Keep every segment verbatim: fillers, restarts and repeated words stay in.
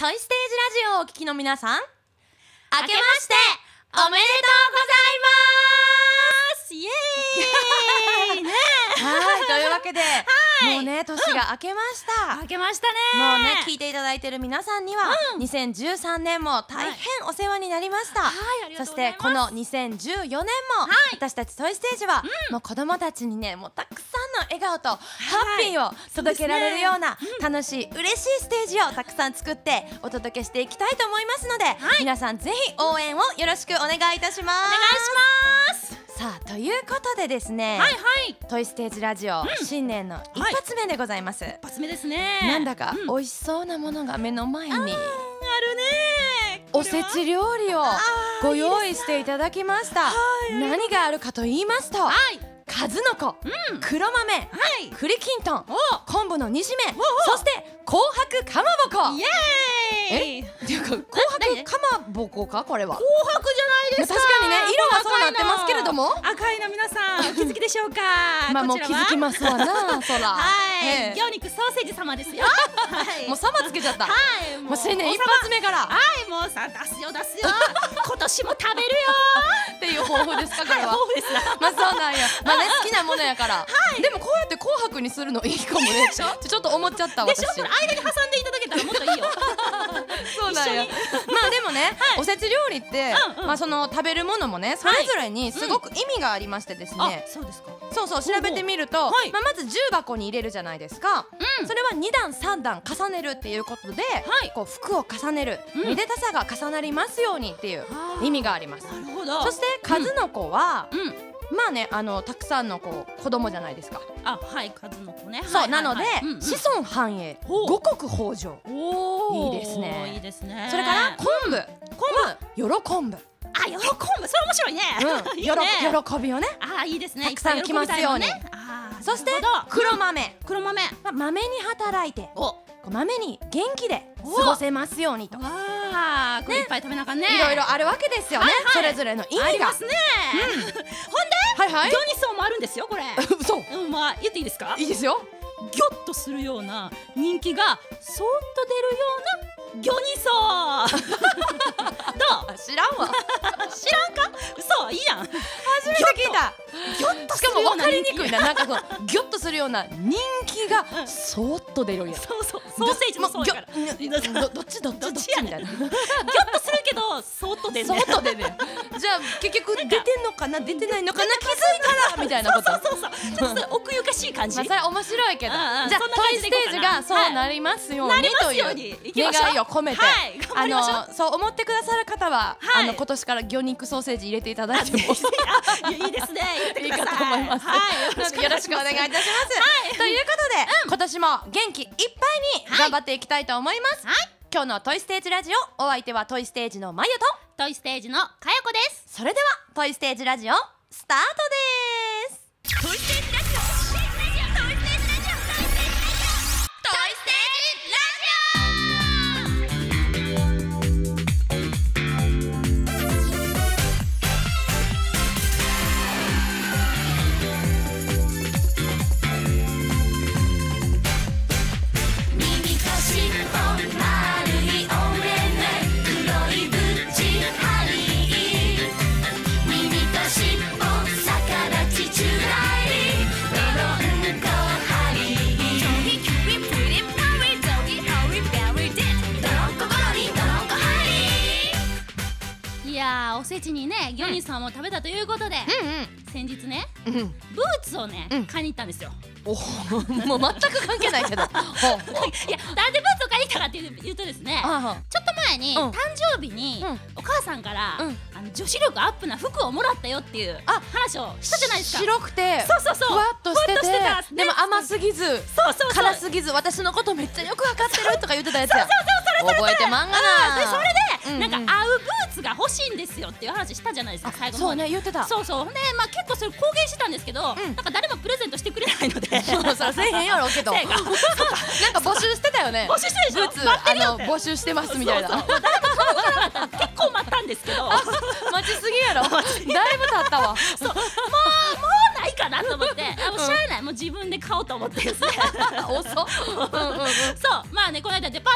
トイステージラジオをお聞きの皆さん、明けましておめでとうございますイエーイねはい、というわけで、もうね、年が明けました。 明けましたね。 もうね、聞いていただいている皆さんには、うん、にせんじゅうさんねんも大変お世話になりました。はい、そしてこのにせんじゅうよねんも、はい、私たちトイステージは、うん、もう子供たちにね、もうたくさんの笑顔とハッピーを届けられるような、はい、楽しい嬉しいステージをたくさん作ってお届けしていきたいと思いますので、はい、皆さんぜひ応援をよろしくお願いいたします。 お願いします。 さあ、ということでですね、 はいはい、 トイステージラジオ、うん、新年の一発目でございます、 はい、一発目ですね。 なんだか、うん、美味しそうなものが目の前にあるね。おせち料理をご用意していただきました。何があるかと言いますと、はい、数の子、うん、黒豆、はい、栗きんとん、昆布の煮しめ、そして紅白かまぼこ。 イエーイ。 えっていうか、紅白かまぼこか、これは紅白じゃないですか。 確かにね、色はそうなってますけれども、 赤いの皆さんお気づきでしょうか。 まあもう気づきますわな、そら。 はい、魚肉ソーセージ様ですよ。 もう様つけちゃった。はい、もう新年一発目から。 はい、もうさ、出すよ出すよ。今年も食べるよっていう抱負ですか、これは。 抱負です。 まあそうなんや。まあね、好きなものやから。でもこうやって紅白にするのいいかもね。ちょっと思っちゃった私。 でしょ、間に挟んでいただけたらもっといいよ。 そうなんや。まあでもね、おせち料理ってまあその食べるものもね、それぞれにすごく意味がありましてですね。 そうですか。 そうそう、調べてみると、まあまずじゅうばこに入れるじゃないですか。それはにだんさんだん重ねるっていうことで、こう福を重ねる、めでたさが重なりますようにっていう意味があります。 なるほど。 そして数の子はまあね、あのたくさんのこう子供じゃないですか。 あ、はい、数の子ね。 そうなので子孫繁栄、五穀豊穣。いいですね。 いいですね。 それから昆布、昆布、喜ぶ。 あ、喜ぶ、それ面白いね。 喜びをね。 あ、いいですね。 たくさん来ますように。そして黒豆、 黒豆、 豆に働いて、豆に元気で過ごせますようにと。 わあ、これいっぱい食べなあかんね。 いろいろあるわけですよね。それぞれの意味がありますね。ほんで、魚にそうもあるんですよ、これ。 そう。 まあ言っていいですか。 いいですよ。 ギョッとするような人気がそーっと出るような魚にそうどう。 知らんわ。 知らんか。嘘、いいやん。初めて聞いた。 ギョッとしかも分かりにくいな。なんかこうギョッとするような人気がそーっと出るやん。 そうそう、ソーセージもそうやから。 どっちどっちどっちみたいな。ギョッとするけどそーっと出る。 そーっと出る。じゃあ結局出てんのかな出てないのかな、気づいたらみたいなこと。 そうそうそう。ちょっと奥ゆかしい感じ。 まあそれ面白いけど。じゃあトイステージがそうなりますようにという願いを込めて、あのそう思ってくださる方はあの今年から魚肉ソーセージ入れていただいてもいいですね。 いいかと思います。よろしくお願いいたします。ということで今年も元気いっぱいに頑張っていきたいと思います。今日のトイステージラジオ、お相手はトイステージのまゆとトイステージのかよこです。 それではトイステージラジオスタートです。トイステージラジオ、トイステージラジオ、トイステージラジオ、トイステージラジオ、トイステージラジおせちにね、魚にさんも食べたということで、先日ね、ブーツをね買いに行ったんですよ。 お、もう全く関係ないけど。いや、 なんでブーツを買いに行ったかっていうとですね、ちょっと前に誕生日にお母さんから女子力アップな服をもらったよっていう話をしたじゃないですか。 白くてふわっとしてて、でも甘すぎず辛すぎず、私のことめっちゃよくわかってるとか言ってたやつや。覚えてまんがな。 それでなんか合うブーツが欲しいんですよっていう話したじゃないですか、最後の。 そうね、言ってた。 そうそう。で、まあ結構それ公言してたんですけど、なんか誰もプレゼントしてくれないので。 そう、そらせえへんやろうけど。なんか募集してたよね。 募集してるでしょ。 ブーツあの募集してますみたいな。 誰も頼まなかった。結構待ったんですけど。 待ちすぎやろ。だいぶ経ったわ。 そう。もうもうないかなと思って、あ、もうしゃあない、もう自分で買おうと思ってですね。 遅っ。 そう、まあね、この間デパー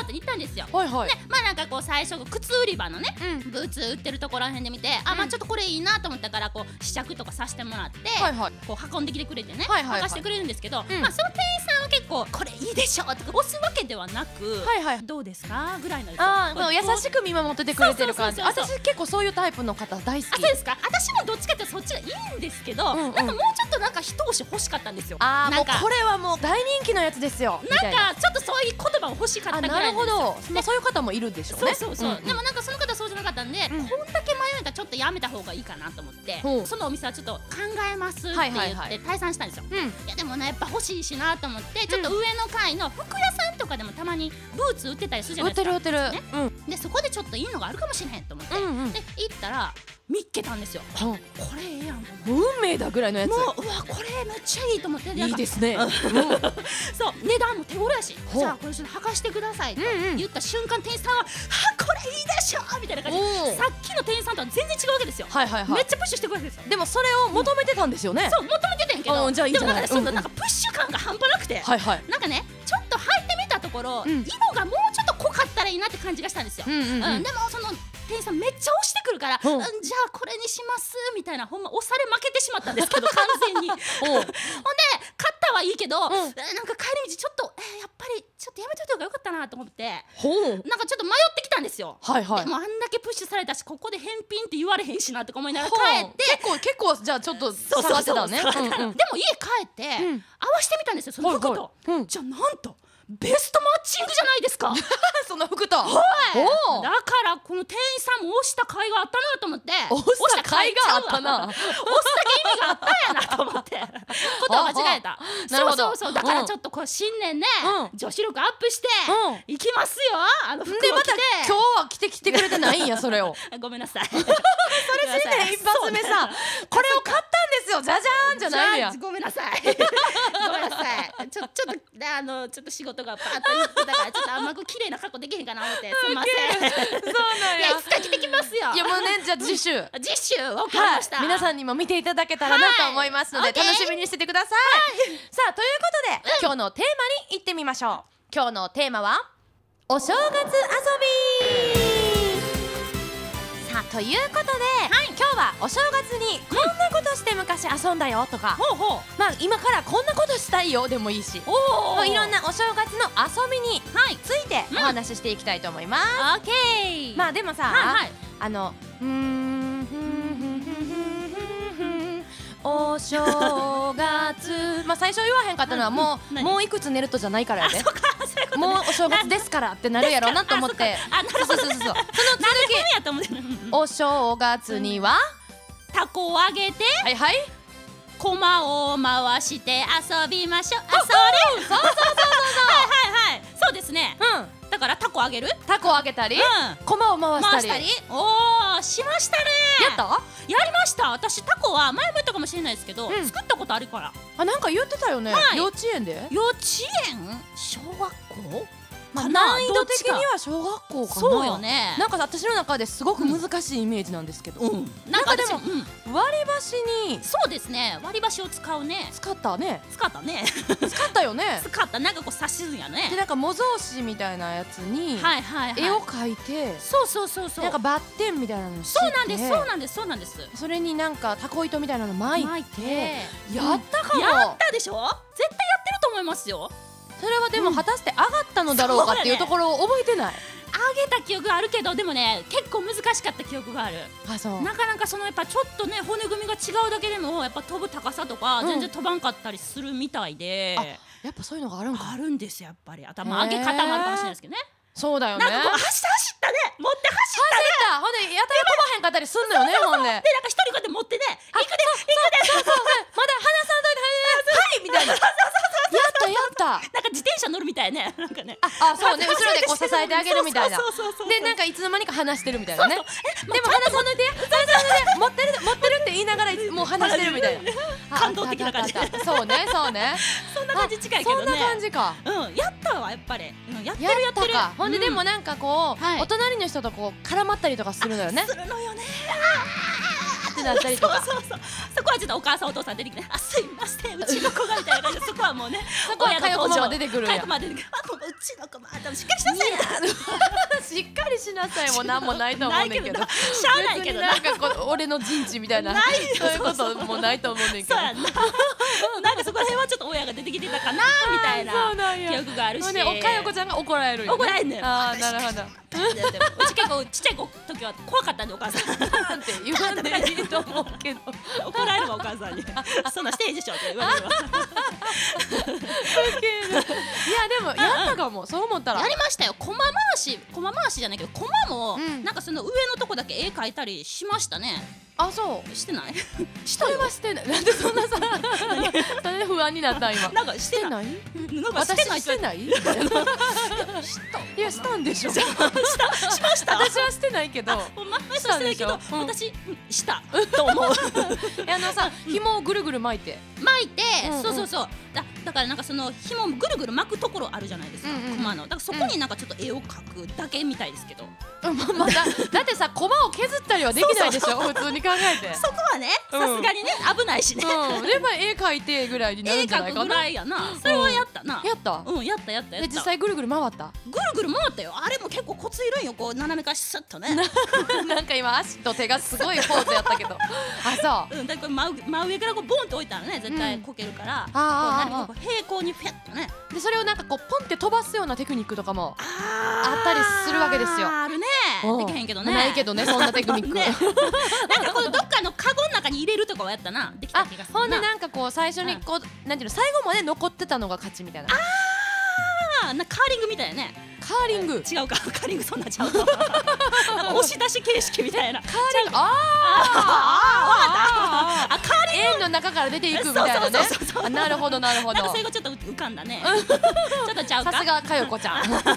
トに行ったんですよ。 はいはい。 でまあなんかこう最初靴売り場のねブーツ売ってるところらへんで見て、あまあちょっとこれいいなと思ったからこう試着とかさせてもらってこう運んできてくれてね履かしてくれるんですけど、まあその店員さんは結構これいいでしょとか押すわけではなく、どうですかぐらいの。 ああ優しく見守っててくれてる感じ。私結構そういうタイプの方大好き。 あ、そうですか。私もどっちかってそっちがいいんですけど、なんかもうちょっとなんか一押し欲しかったんですよ。 ああもうこれはもう大人気のやつですよ。 なんかちょっとそういう言葉を欲しかったぐらいなんですよ。 なるほど。まあそういう方もいるでしょうね。 そうそうそう。でもなんかその方そうじゃなかったんで、こんだけ迷えたらちょっとやめた方がいいかなと思って、そのお店はちょっと考えますって言って退散したんですよ。いやでもねやっぱ欲しいしなと思って、ちょっと上の階の服屋さんとかでもたまにブーツ売ってたりするじゃないですか。 売ってる売ってる。 でそこでちょっといいのがあるかもしれへんと思って、で行ったら見っけたんですよ。これええやん。 運命だぐらいのやつ。 もううわこれめっちゃいいと思って。 いいですね。 そう値段も手頃やし、じゃあこれちょっと履かしてくださいと言った瞬間店員さんはあこれいいでしょみたいな感じで、さっきの店員さんとは全然違うわけですよ。めっちゃプッシュしてくるわけですよ。 でもそれを求めてたんですよね。 そう求めてたんやけど、でもなんかそのなんかプッシュ感が半端なくて、なんかねちょっと履いてみたところ色がもうちょっと濃かったらいいなって感じがしたんですよ。でもその店員さんめっちゃ押してくるから、じゃあこれにしますみたいな、ほんま押され負けてしまったんですけど完全に。ほんで買ったはいいけど、なんか帰り道ちょっとやっぱりちょっとやめといた方がよかったなと思って、なんかちょっと迷ってきたんですよ。でもあんだけプッシュされたし、ここで返品って言われへんしなとか思いながら帰って、 結構結構じゃあちょっと下がってたね。でも家帰って合わせてみたんですよその服と。じゃあなんとベストマッチングじゃないですか。 その服と。はい。 だからこの店員さんも押した甲斐があったなと思って。 押した甲斐があったな。 押すだけ意味があったんやなと思って。ことを間違えた。 なるほど。 そうそうそう。だからちょっとこう新年ね女子力アップしていきますよ。あの服を着て。 でまた今日は着てきてくれてないんやそれを。 ごめんなさい。 それ新年一発目さ、これを買ったんですよ。じゃじゃーんじゃないのや。 ごめんなさい。ごめんなさい。ちょちょっとあのちょっと仕事がパーッと言ってたからちょっとあんまく綺麗な格好できへんかな思ってすみません。 そうなんや。 いつか着てきますよ。 いやもうねじゃあ次週次週わかりました。 皆さんにも見ていただけたらなと思いますので楽しみにしててください。さあということで今日のテーマに行ってみましょう。今日のテーマはお正月遊び。さあということで今日はお正月にこんなことして昔遊んだよとか、まあ今からこんなことしたいよでもいいし、いろんなお正月の遊びについてお話ししていきたいと思います。 オッケー。 まあでもさ、あのうーんお正月まあ最初言わへんかったのはもうもういくつ寝るとじゃないからやで。もうお正月ですからってなるやろうなと思って。そうそうそうそう。その続きお正月にはタコをあげて、 はいはい、 駒を回して遊びましょう。あ、それ。 そうそうそうそうそう。 はいはいはい。そうですね。うん。だからタコあげる？ タコあげたり、駒を回したり。 おお、しましたね。 やった？ やりました。私タコは前も言ったかもしれないですけど、作ったことあるから。 あ、なんか言ってたよね。幼稚園で？ 幼稚園？小学校？ 難易度的には小学校かな。 そうよね。 なんか私の中ですごく難しいイメージなんですけど、なんかでも割り箸に、 そうですね、割り箸を使うね。 使ったね。 使ったね。 使ったよね。 使った。なんかこう刺すんやね。 でなんか模造紙みたいなやつに絵を描いて、 そうそうそうそう、 なんかバッテンみたいなのして、 そうなんですそうなんですそうなんです。 それになんかタコ糸みたいなの巻いてやったかも。 やったでしょ。絶対やってると思いますよ。 それはでも果たして上がったのだろうかっていうところを覚えてない。 上げた記憶があるけど、でもね結構難しかった記憶がある。 あ、そう。 なかなかそのやっぱちょっとね骨組みが違うだけでもやっぱ飛ぶ高さとか全然飛ばんかったりするみたいで、 やっぱそういうのがあるんか。 あるんですよやっぱり。頭上げ方もあるかもしれないですけどね。 そうだよね。 なんかこう走った走ったね、持って走ったね。 ほんでやたら飛ばへんかったりすんのよね。ほんででなんか一人こうやって持ってね、行くで行くで、 そうそう、まだ離さんといてはいみたいな。やったやった。 なんか自転車乗るみたいね。なんかね。 あ、そうね、後ろでこう支えてあげるみたいな。でなんかいつの間にか離してるみたいなね。でも離さんといて、持ってる持ってるって言いながらもう離してるみたいな。 感動的な感じ。 そうねそうね。 そんな感じ近いけどね。 そんな感じか。 うん、やったわやっぱり。やってるやってる。 ほんででもなんかこうお隣の人とこう絡まったりとかするのよね。 するのよね。 ってなったりとか。 そうそうそう、そこはちょっとお母さんお父さん出てきて、あ、すいません、うちの子がみたいな感じで、そこはもうね、 親の登場出てくるんや。 うちの子もあ、でもしっかりしなさいな。しっかりしなさいもなんもないと思うねんけど。しゃあないけどなんかこう俺の陣地みたいなそういうこともないと思うねんけど。 そうやんな。なんかそこら辺はちょっと親が出てきてたかなみたいな記憶があるし。 おかよこちゃんが怒られるよ。 怒られんねん。 ああ、なるほど。 うち結構ちっちゃい時は怖かったんで、お母さんなんて言わんでいいと思うけど、 怒られるわお母さんに。そんなしていいでしょって言われるわ。 いやでもやったかも、そう思ったらやりましたよ。コマ回し、コマ回しじゃないけど、コマもなんかその上のとこだけ絵描いたりしましたね。 あ、そう。 してない？ それはしてない。なんでそんなさ、それで不安になった今。 なんかしてない？なんかしてない。 してない？いや、したんでしょ。しました。 私はしてないけど。 したんでしょ。私したと思う。 あのさ、紐をぐるぐる巻いて。 巻いて、そうそうそう。だだからなんかその紐をぐるぐる巻くところあるじゃないですか。コマの。だからそこになんかちょっと絵を描くだけみたいですけど。 まだだってさ、コマを削ったりはできないでしょ。普通に考えて。 そこはね、さすがにね、危ないしね。 でも絵描いてぐらいになるんじゃないかな。 絵描くぐらいやな。それはやったな。 やった？ うん、やったやったやった。 で実際ぐるぐる回った？ ぐるぐる回ったよ。あれも結構コツいるんよ。こう斜めからスッとね。 なんか今足と手がすごいポーズやったけど。あ、そう。 うん、だから真上からこうボンって置いたらね、絶対こけるから、こう何か平行にフェッとね。 でそれをなんかこうポンって飛ばすようなテクニックとかもあったりするわけですよ。 あるね。できへんけどね。 ないけどね、そんなテクニック。 なんかこのどっかのカゴの中に入れるとかはやったな。できた気がするな。 ほんでなんかこう最初にこうなんていうの、最後まで残ってたのが勝ちみたいな。 ああ、なカーリングみたいなね。 カーリング違うか、カーリングそんなちゃうか。押し出し形式みたいな。カーリング、ああ、あ、カーリング円の中から出ていくみたいなね。なるほどなるほど。 なんかそれがちょっと浮かんだね。ちょっとちゃうか。 さすがかよこちゃん。まあ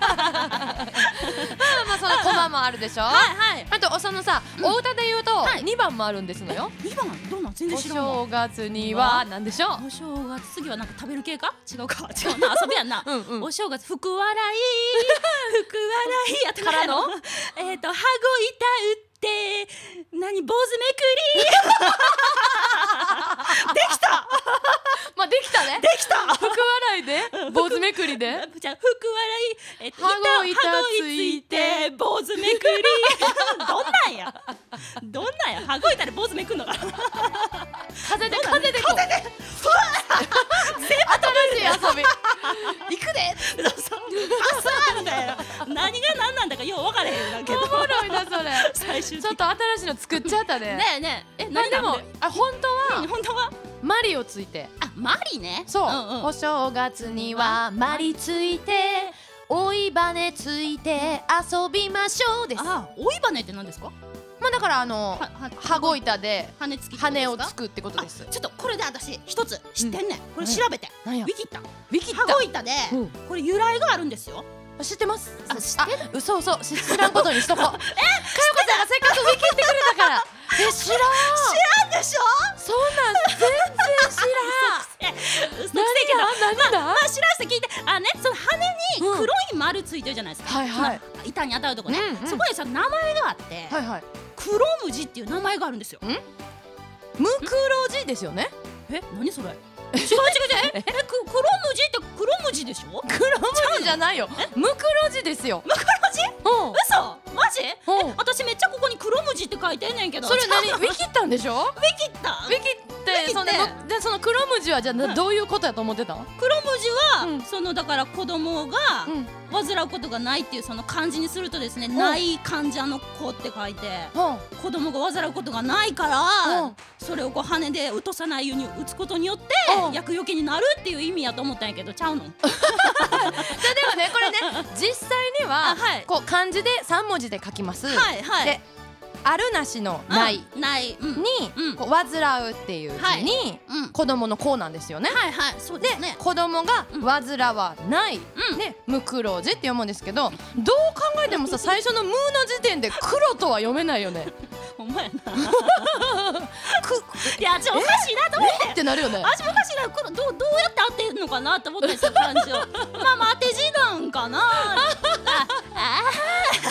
そのコマもあるでしょ。 はいはい。 あとそのさ、お歌で言うとにばんもあるんですのよ。 にばんどんなん全然知らんわ。 お正月にはなんでしょう。 お正月次はなんか食べる系か？違うか。違うな、遊びやんな。お正月福笑い福笑いやったからのえっと羽子板打って何坊主めくり。できた。 まあできたね。 できた。 福笑いで坊主めくりで。 じゃあ福笑い、えっと羽子板ついて坊主めくり。どんなんや。どんなんや。羽子板で坊主めくんのか。 風で風でこう。 風で。 新しい遊び。行くで。 パサーみたいな。何が何なんだかよう分からへんだけど。 おもろいなそれ。 最終ちょっと新しいの作っちゃったね。 ねえねえ。え、 何でもあ本当は本当はマリをついて。 あ、マリね。 そう。お正月にはマリついて、追い羽ついて遊びましょうです。 あ、追い羽って何ですか？ まあだからあの羽子板で羽付き羽をつくってことです。 ちょっとこれで私一つ知ってんねん。これ調べて。ウィキッタ。 ウィキッタ。 羽子板でこれ由来があるんんですよ。 知ってます。 あ、知ってる。 嘘嘘知らんことにしとこう。え、かよこちゃんがせっかくウィキってくれたから。え、知らん。 知らんでしょ。 そんなん全然知らん。 嘘つけど。 何だ。 まあ知らんして聞いて。あね、その羽に黒い丸ついてるじゃないですか。 はいはい。 板に当たるとこね。そこにさ名前があって。 はいはい。 黒ムジっていう名前があるんですよ。 ムクロジですよね。 え、何それ。違う違う違う。え、黒ムジって黒ムジでしょ。 黒ムジじゃないよ。ムクロジですよ。 ムクロジ？うん。嘘？マジ？え、私めっちゃここに黒ムジって書いてんねんけど。 それ何？ウィキったんでしょ？ ウィキった？ ウィキってそのでその黒ムジはじゃあどういうことやと思ってた？ 黒ムジはそのだから子供が患うことがないっていうその漢字にするとですね、ない患者の子って書いて、子供が患うことがないからそれをこう羽で落とさないように打つことによって厄除けになるっていう意味やと思ったんやけど、ちゃうの？じゃあでもねこれね実際にはこう漢字でさんもじで書きます。 はいはい。 であるなしのないないにこう患うっていう字に子供の子なんですよね。 はいはい。そうですね。 で子供が患わないねムクロジって読むんですけど、どう考えてもさ最初のムーの時点で黒とは読めないよね。 ほんまやな。いや、ちょっとおかしいなと思って。 ってなるよね。 私もおかしいな。これどうどうやって当てるのかなと思ってんですよ漢字を。まあまあ当て字なんかな。ああ。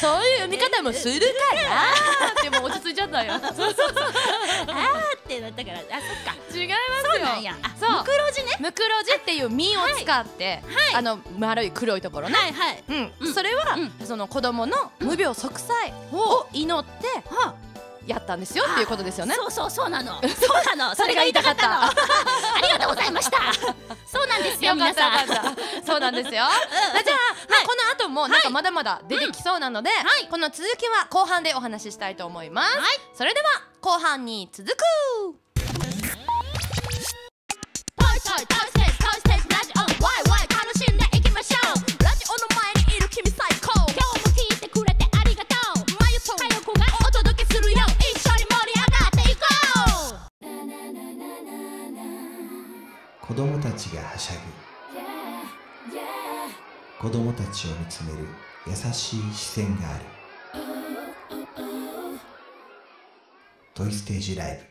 そういう読み方もするからでも落ち着いちゃったよ。そうそうそう。 あーってなったから、あ、そっか。 違いますよ。 そうなんや。そう。ムクロジね。 ムクロジっていう実を使って、あの丸い黒いところね。 はいはい。 うん。それはその子供の無病息災を祈ってやったんですよっていうことですよね。 そうそうそうなの。そうなの。それが言いたかったの。ありがとうございました。そうなんですよ皆さん。 そうなんですよ。じゃあこの後もなんかまだまだ出てきそうなので、この続きは後半でお話ししたいと思います。それでは後半に続く。 子供たちがはしゃぐ、子供たちを見つめる優しい視線がある。トイステージライブ。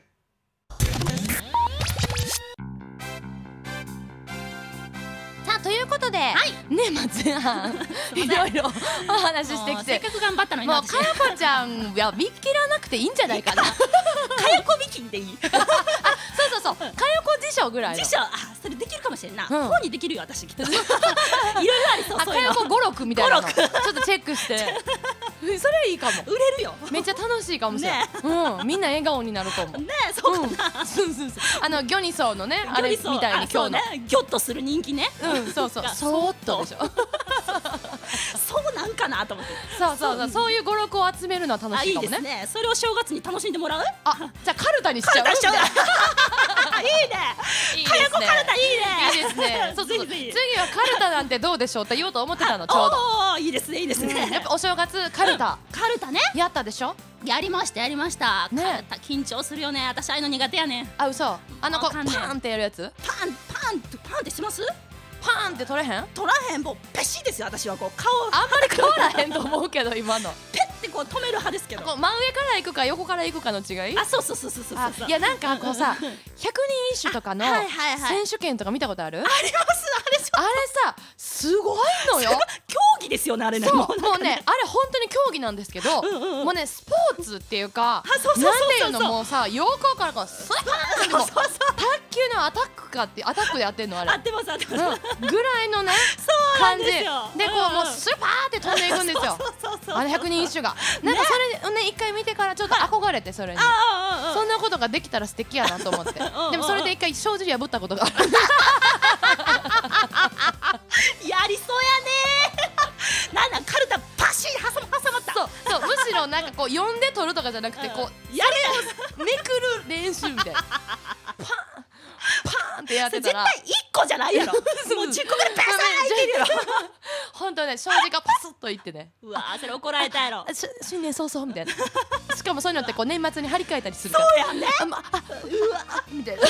さあということで、ねま前半いろいろお話ししてきて、 せっかく頑張ったのにもうかよこちゃんは見切らなくていいんじゃないかな。かよこ見切りでいい。 そうそうそう、かよこ辞書ぐらいの辞書、あ、それできるかもしれんな。本にできるよ私きっと。いろいろありそう。 かよこ語録みたいなのちょっとチェックして、それいいかも。 売れるよ。 めっちゃ楽しいかもしれない。うん、みんな笑顔になると思う。 ね、そうかな。 そうそうそう。あのギョニソーのね、あれみたいに今日のギョッとする人気ね。 うん、そうそう。そーっとでしょ。 そうなんかなと思って。 そうそうそう、そういう語録を集めるのは楽しいかもね。 いいですね。それを正月に楽しんでもらう？ あ、じゃあカルタにしちゃう。 いいね。かよこカルタいいね。 いいですね。そうそうそう。次はカルタなんてどうでしょうって言おうと思ってたのちょうど。 おお、いいですねいいですね。 やっぱお正月カルタ。 カルタね。 やったでしょ？ やりましたやりました。カルタ緊張するよね。私ああいうの苦手やねん。 あ、嘘。あのこうパーンってやるやつ？ パンパンとパンってします？ パーンって取れへん？ 取らへん、もうペシですよ私は。こう顔あんまり変わらへんと思うけど今の。 ペッてこう止める派ですけど。 こう真上から行くか横から行くかの違い？ あ、そうそうそうそうそうそう。 いやなんかこうさ、ひゃくにん一首とかの選手権とか見たことある？あります。あれあれさすごいのよ。 競技ですよねあれね。 そう、もうねあれ本当に競技なんですけど、もうねスポーツっていうか、なんていうのもうさ、横からこうスパーンってもう卓球のアタックかってアタックでやってんのあれ。 合ってます合ってます。 ぐらいのね感じで、こうもうスパーって飛んでいくんですよ。あのひゃくにん一首が。なんかそれをね一回見てからちょっと憧れて、それにそんなことができたら素敵やなと思って。でもそれで一回正直破ったことがある。 やりそうやね。なんだカルタパシッ挟ま挟まった。 そうそう、むしろなんかこう読んで取るとかじゃなくて、こうやれをめくる練習みたいな。パンパンってやってたら絶対一個じゃないやろ。もう十個ぐらいパサーいけるやろ。 本当ね、障子がパスッといってね。 うわー、それ怒られたやろ。 新年早々みたいな。しかもそういうのってこう年末に張り替えたりするから。 そうやね。 あ、ま、あ、うわみたいな。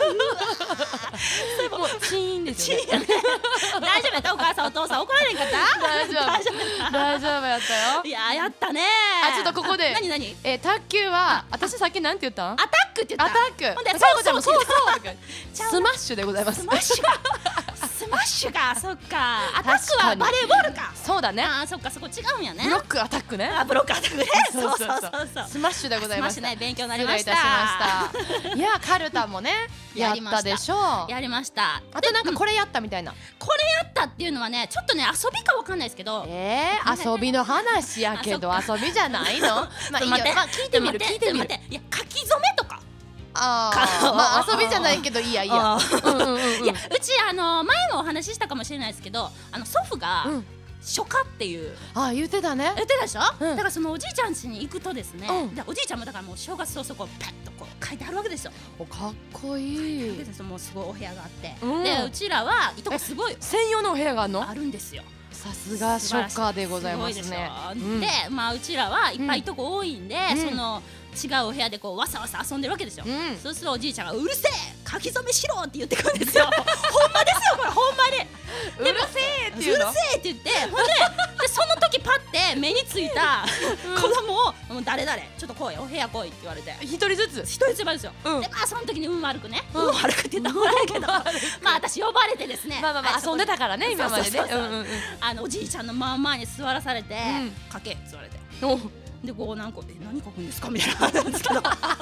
もうチーンですよね。 大丈夫やった？お母さんお父さん怒られんかった？ 大丈夫大丈夫やったよ。 いややったね。 あ、ちょっとここで何何？ え卓球は私さっきなんて言ったん？ アタックって言った。 アタック。 ほんでそうそうそうそう。スマッシュでございます。 スマッシュか。スマッシュか。そっか。アタックはバレーボールか。 そうだね。 あ、そっか、そこ違うんやね。 ブロックアタックね。 あ、ブロックアタックね。そうそうそうそう。 スマッシュでございます。 スマッシュね、勉強になりました。 いや、カルタもねやったでしょう。 やりました。 あとなんかこれやったみたいな。 これやったっていうのはね、ちょっとね遊びかわかんないですけど。 ええ、遊びの話やけど遊びじゃないの？まあいいよ。まあ聞いてみる聞いてみる。 いや、書き初めとか。 ああ、まあ遊びじゃないけどいいやいいや。いや、 うちあの前もお話ししたかもしれないですけど、あの祖父が書家っていう。 あ、言ってたね。 言ってたでしょ。だからそのおじいちゃん家に行くとですね、おじいちゃんもだからもう正月早々こうペッとこう書いてあるわけですよ。 お、かっこいい。 もうすごいお部屋があって、でうちらはいとこすごい専用のお部屋があるの？ あるんですよ。 さすが書家でございますね。 で、まあうちらはいっぱいいとこ多いんで、その違うお部屋でこうわさわさ遊んでるわけですよ。そうするとおじいちゃんがうるせえ書き初めしろって言ってくるんですよ。ほんまですよこれほんまに。 うるせえっていうの。 うるせえって言ってほんででその時パッて目についた子供をもう誰々ちょっと来いよお部屋来いって言われて一人ずつ一人ずつ呼ばれるんですよ。でまあその時に運悪くね運悪くって言ったら怒られるけどまあ私呼ばれてですねまあまあまあ遊んでたからね今までね。 あのおじいちゃんの真ん前に座らされて書けって言われて。でこうなんか「え何書くんですか?」みたいな感じなんですけど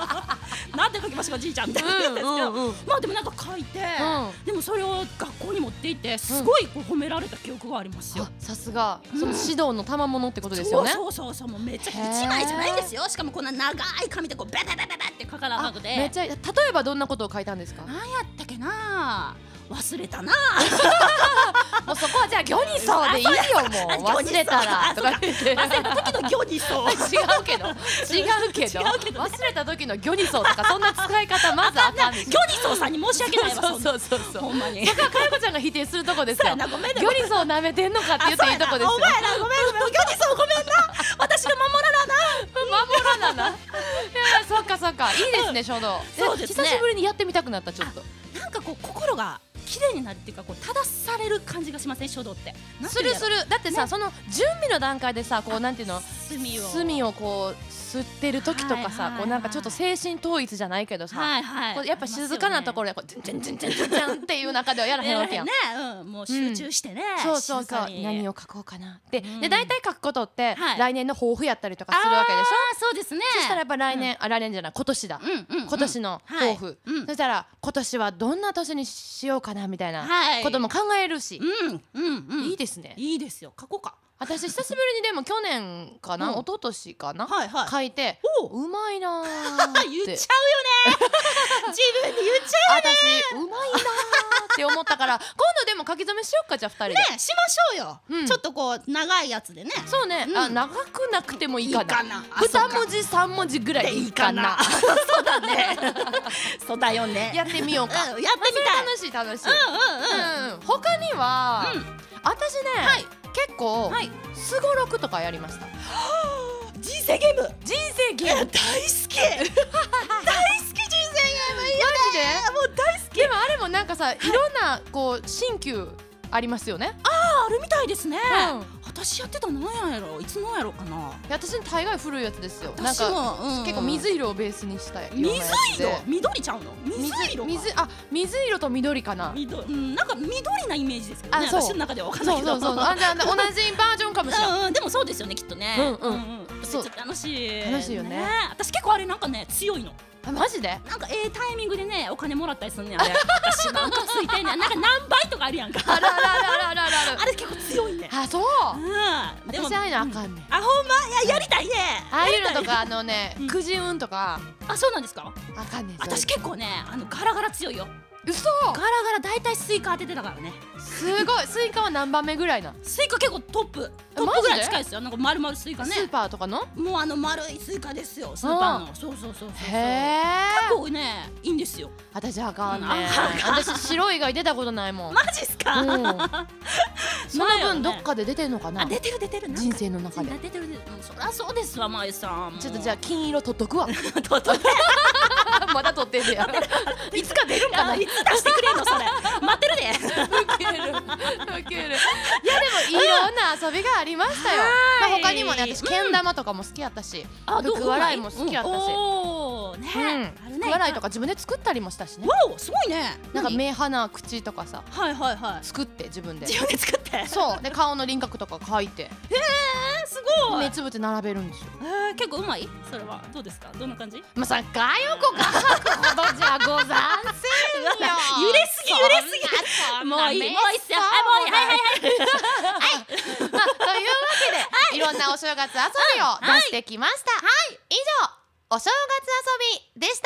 「なんて書きましょうかじいちゃん」みたいな言うんですけどまあでもなんか書いてでもそれを学校に持って行ってすごいこう褒められた記憶がありますよ。 さすがその指導の賜物ってことですよね。 そうそうそうもうめっちゃ一枚じゃないんですよ。しかもこんな長い紙でこうベベベベベって書かなくてめっちゃ例えばどんなことを書いたんですか？ 何やったっけな忘れたなもうそこはじゃあギョニソーでいいよもう忘れたらとか言って忘れた時のギョニソー違うけど違うけど忘れた時のギョニソーとかそんな使い方まずあかんでしょ。 ギョニソーさんに申し訳ないわ。 そうそうそうそうほんまにそこはかよこちゃんが否定するとこですよ。ギョニソー舐めてんのかって言っていいとこですよ。 お前らごめんごめんギョニソーごめんな私が守らなな守らなな。いやそっかそっかいいですね書道。 そうですね久しぶりにやってみたくなったちょっと。 なんかこう心が綺麗になるっていうかこう正される感じがしません書道って。 するするだってさその準備の段階でさこうなんていうの墨を墨をこう吸ってる時とかさこうなんかちょっと精神統一じゃないけどさこうやっぱ静かなところでこうチンチンチンチンチンっていう中ではやらへんわけやん。 ねもう集中してね。 そうそうそう何を書こうかなってで大体書くことって来年の抱負やったりとかするわけでしょ。 そうですね。 そしたらやっぱ来年あ来年じゃない今年だ今年の抱負そしたら今年はどんな年にしようかなみたいなことも考えるしいいですね。 いいですよ書こうか。 私久しぶりにでも去年かな、うん、一昨年かな、はいはい、書いてうまいなーって言っちゃうよね自分で言っちゃうよね私うまいなーって思ったから今度でも書き初めしよっかじゃあふたりでねしましょうよ、うん、ちょっとこう長いやつでね。 そうね、うん、あ長くなくてもいいかな、いいかなに文字さん文字ぐらいいいかなそうだねそうだよねやってみようか、 うん、やってみたい。 楽しい楽しい。うんうんうん、他には、うん、私ね、はい、結構すごろくとかやりました。 人生ゲーム人生ゲーム大好き大好き人生ゲームいいよね。 マジでもう大好き。 でもあれもなんかさ、はい、いろんなこう新旧ありますよね。 あああるみたいですね、うん、私やってたのなんやろいつのやろかな。 私の大概古いやつですよ。なんか、うんうん、結構水色をベースにしたようなやつで。 水色緑ちゃうの水色水あ水色と緑かな。 緑、うん、なんか緑なイメージですけどね。私の中では分かんないけど。 そうそうそうあじゃあ同じバージョンかもしれない、 うんうん、でもそうですよねきっとね。うんうん、うん、そう楽しい楽しいよね。ね私結構あれなんかね強いの。 あマジでなんかええタイミングでねお金もらったりすんねんあれ私なんかついてんねんなんか何倍とかあるやんかあらあらあらあらあらあれ結構強いね。 あそううんでも私ああいうのあかんねん。 あほんまいややりたいね。 ああいうのとかあのねくじ運とかあそうなんですか。 あかんねん。 私結構ねあのガラガラ強いよ。 嘘ガラガラ大体スイカ当ててたからね。 すごいスイカは何番目ぐらいな。 スイカ結構トップトップぐらい近いですよ。なんか丸々スイカね。 スーパーとかのもうあの丸いスイカですよスーパーの。そうそうそうそうへえ結構ねいいんですよ。 私あかんね。私白以外出たことないもん。 マジっすか。 その分どっかで出てんのかな。 あ出てる出てる人生の中で出てる。そりゃそうですわまゆさん。 ちょっとじゃあ金色取っとくわ。 取っとけまだ取ってんねや。いつか出るんかな。 いつ出してくれんのそれ待ってるで。 ウケるウケる。いやでもいろんな遊びがありましたよ。まあ他にもね私けん玉とかも好きやったし福笑いも好きやったし。 おおね福笑いとか自分で作ったりもしたしね。 わおすごいね。 なんか目鼻口とかさはいはいはい作って自分で自分で作ってそうで顔の輪郭とか描いてへえすごい目つぶって並べるんですよ。 え結構うまいそれはどうですかどんな感じ。 まさかよこが描くほどじゃござんせんよ。 揺れすぎ揺れすぎもういいもういいっすよはいもういいはいはいはいはいというわけでいろんなお正月遊びを出してきました。はい以上お正月遊びでした。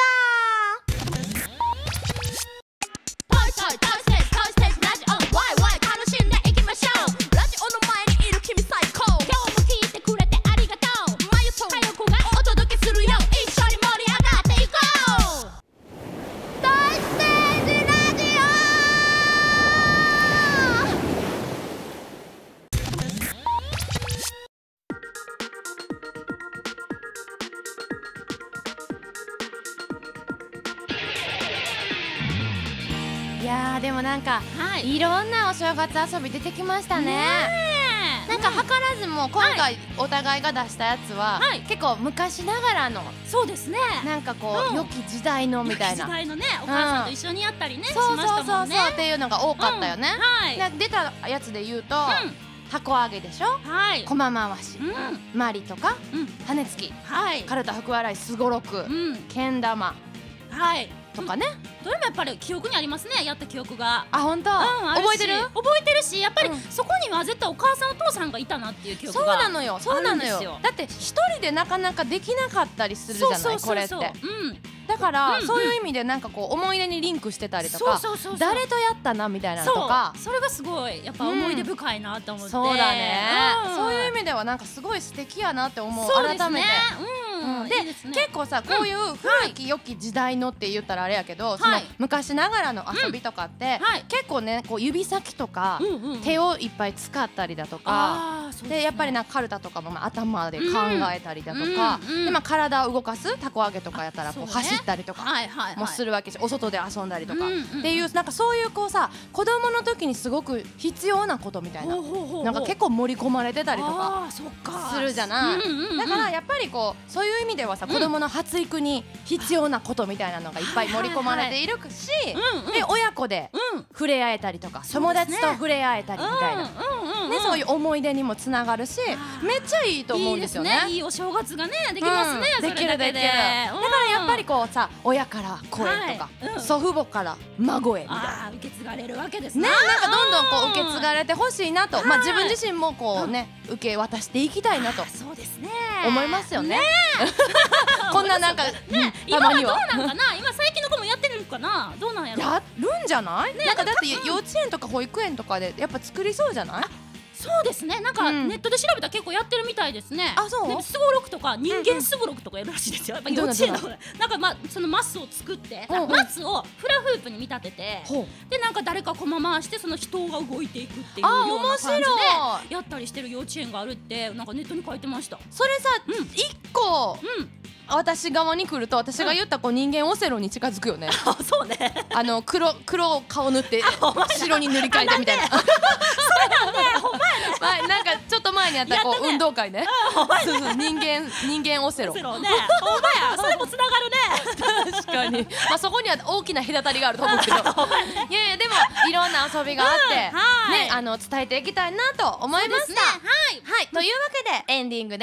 やーでもなんか、はい、いろんなお正月遊び出てきましたね。なんか図らずも今回お互いが出したやつは、はい、結構昔ながらの、 そうですね、 なんかこう、うん、良き時代のみたいな、 時代のね、お母さんと一緒にやったりね、 そうそうそうそうっていうのが多かったよね。出たやつで言うと、たこ揚げでしょ、こま回し、まりとか羽根つき、かるた福笑いすごろく、けん玉とかね、 どれもやっぱり記憶にありますね、やった記憶が。 あ、本当。覚えてる？ 覚えてるし、やっぱりそこには絶対お母さんお父さんがいたなっていう記憶が。 そうなのよ、そうなのよ。だって一人でなかなかできなかったりするじゃない、これって。だからそういう意味でなんかこう思い出にリンクしてたりとか、誰とやったなみたいなとか、 それがすごいやっぱ思い出深いなと思って。 そうだね。そういう意味ではなんかすごい素敵やなって思う、改めて。で結構さ、こういう古き良き時代のって言ったらあれやけど、その昔ながらの遊びとかって結構ね、こう指先とか手をいっぱい使ったりだとかで、やっぱりなんかカルタとかも頭で考えたりだとか、でまあ体を動かすたこ揚げとかやったらこう走ったりとかもするわけし、お外で遊んだりとかっていう、なんかそういうこうさ、子供の時にすごく必要なことみたいな、なんか結構盛り込まれてたりとかするじゃない。だからやっぱりこうそういういう意味ではさ、子供の発育に必要なことみたいなのがいっぱい盛り込まれているし、で親子で触れ合えたりとか、友達と触れ合えたりみたいな、そういう思い出にもつながるし、めっちゃいいと思うんですよね。 いいお正月がねできますね。 できるできる。だからやっぱりこうさ、親から子へとか祖父母から孫へみたいな受け継がれるわけですね。 なんかどんどんこう受け継がれてほしいなと、まあ自分自身もこうね受け渡していきたいなと思いますよね。こんななんか今はどうなんかな、今最近の子もやってるかな、どうなんやろ。 やるんじゃない？なんかだって幼稚園とか保育園とかでやっぱ作りそうじゃない？ そうですね、なんかネットで調べたら結構やってるみたいですね。 あ、そう？ すごろくとか人間すごろくとかやるらしいですよ。やっぱ幼稚園のなんかまあそのマスを作って、マスをフラフープに見立てて、でなんか誰かこま回してその人が動いていくっていうような感じでやったりしてる幼稚園があるってなんかネットに書いてました。 それさ、一個私側に来ると、私が言ったこう人間オセロに近づくよね。 あ、そうね。 あの黒黒顔塗って白に塗り替えてみたいな。 そうなんね、ほんまやね。 なんかちょっと前にやったこう運動会ね。そうそう、人間人間オセロ。 オセロね。ほんまや、それもつながるね。確かに。まあそこには大きな隔たりがあると思うけど。いやいやでもいろんな遊びがあってね、あの伝えていきたいなと思いました。はいはい。というわけでエンディングです。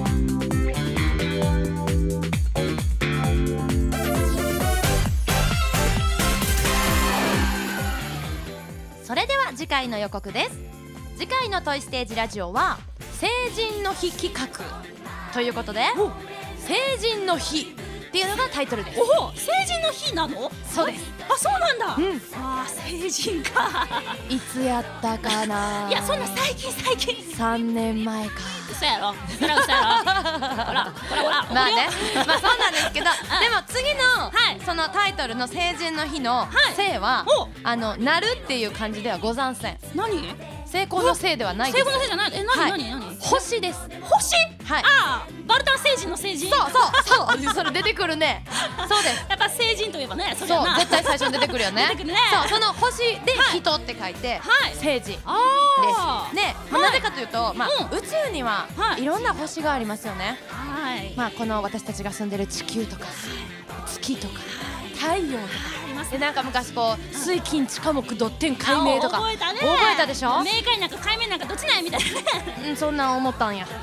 それでは次回の予告です。次回のトイステージラジオは成人の日企画ということで、成人の日っていうのがタイトルです。 おお、成人の日なの？ そうです。 あ、そうなんだ。 うん、 あー、成人か。 いつやったかな。 いや、そんな最近最近。 三年前か。 嘘やろ。そら嘘やろ。ほら、ほらほら。 まあね、まあそうなんですけど、でも次のそのタイトルの成人の日の生はあのなるっていう漢字ではござんせん。 何？ 成功のせいではないです。 成功のせいじゃない。え、なになになに？ 星です。 星？ はい。 ああ、バルタン星人の星人。 そうそうそう。それ出てくるね。そうです。 やっぱ星人といえばね。 そう、絶対最初に出てくるよね。 出てくるね。 そう、その星で人って書いて星人です。ね、なぜかというと、まあ宇宙にはいろんな星がありますよね。 はい。 まあこの私たちが住んでる地球とか月とか太陽とか。でなんか昔こう水金地火木土天海明とか覚えたね。 覚えたでしょ。 冥界なんか海面なんかどっちなんやみたいなね。うん、そんなん思ったんや。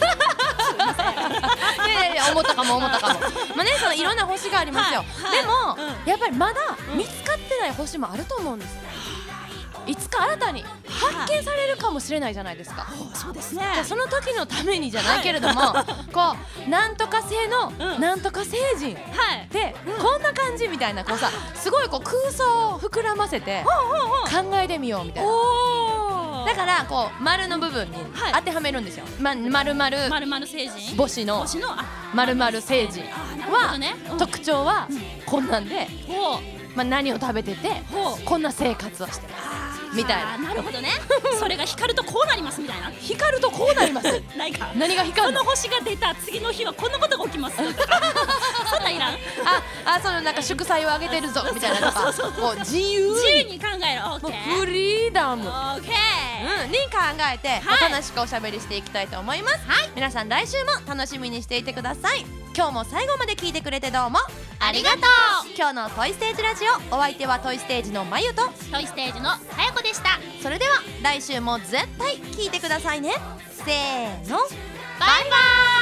いやいやいや、思ったかも思ったかも。まあね、そのいろんな星がありますよ。でもやっぱりまだ見つかってない星もあると思うんです。いつか新たに発見されるかもしれないじゃないですか。 そうですね。 その時のためにじゃないけれども、こうなんとか星のなんとか星人でこんな感じみたいな、こうさ、すごいこう空想を膨らませて考えてみようみたいな。だからこう丸の部分に当てはめるんですよ。ままるまる星人星のまるまる星人は特徴はこんなんで、まあ何を食べててこんな生活をしてますみたいな。 なるほどね。それが光るとこうなりますみたいな。 光るとこうなります。 何か何が光るの？ この星が出た次の日はこんなことが起きます。そんなったらいらん。 ああ、そのなんか祝祭をあげてるぞみたいなとか、もう自由自由に考えろ。オッケー。 フリーダム。 オッケー。 うん、に考えてお楽しくおしゃべりしていきたいと思います。皆さん来週も楽しみにしていてください。今日も最後まで聞いてくれてどうもありがとう。 今日のトイステージラジオ、お相手はトイステージのまゆとトイステージのはやこでした。 それでは来週も絶対聞いてくださいね。せーの、 バイバイ。